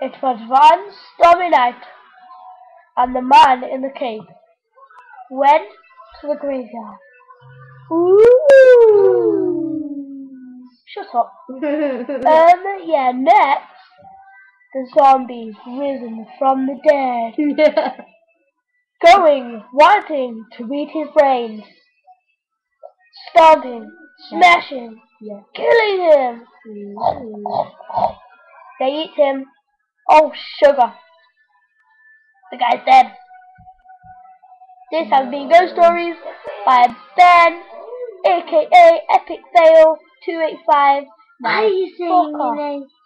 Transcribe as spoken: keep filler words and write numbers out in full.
It was one stormy night, and the man in the cave went to the graveyard. Ooh! Shut up. um, yeah, next, the zombies risen from the dead. Going, wanting to eat his brains. Stomping, smashing, yeah. Killing him. Ooh. They eat him. Oh, sugar. The guy's dead. This has been Ghost Stories by Ben, aka Epic Fail two eight five. Why are you saying your name?